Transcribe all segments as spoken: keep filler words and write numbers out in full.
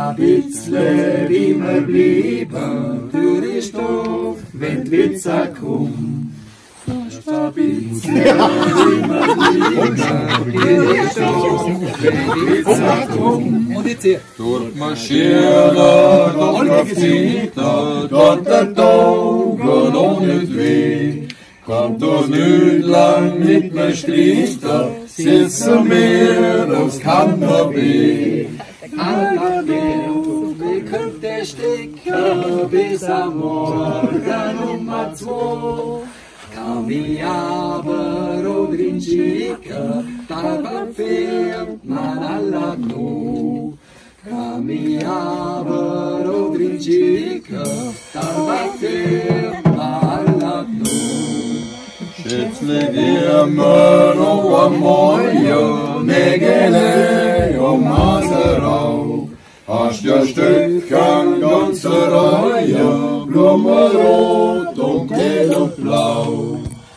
ein bisschen wie wir bleiben, für die Stoff, wenn die Witze kommen. Fast ein bisschen wie wir bleiben, für die Stoff, wenn die Witze kommen. Und jetzt hier. Dort marschieren, dort kapitiert, dort der Tag noch nicht weh. Kommt uns nicht lang mit mir streiten, sitzen wir aufs Kanapee. Alle Geld, wir könnten stecken bis am Morgen um zwei. Kann ich aber auch drin schicken, da fehlt man alle noch. Kann ich aber auch drin schicken, da fehlt man alle noch. Schätzle dir mir noch am Morgen, Nägele um Maserau. Hast ja Stückchen ganze Reihe, Blumenrot und Gel und Blau.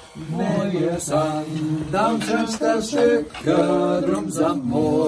Neue Sand am schönsten Stücke, drum samt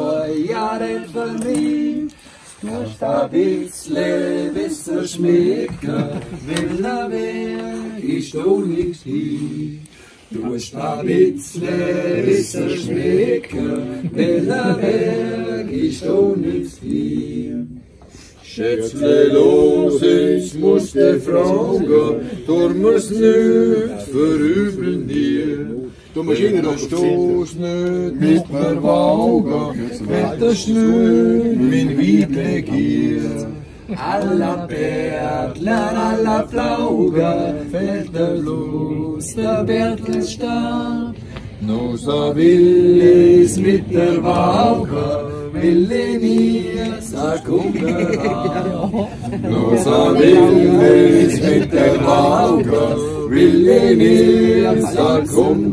Morgen für mich. Kannst ein bisschen besser schmecken, wenn der Weg ist auch nichts hin. Du hast ein bisschen besser schmecken, wenn der Weg ist auch nichts hin. Schätzle los, ich muss dich fragen, tu mir's nicht verübeln dir. Du musst ihn noch stoß nicht mit mir wagen, wenn das nicht mein Weib gier. Alla Bärtler, alla Flaugen, fällt der los, der Bertelstab. Nu so will ich's mit der Waage, will ich mir sag Kummer. Nu so will ich's mit der Waage, will ich mir sag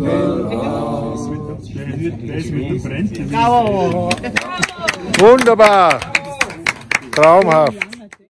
Kummer. Wunderbar! Traumhaft!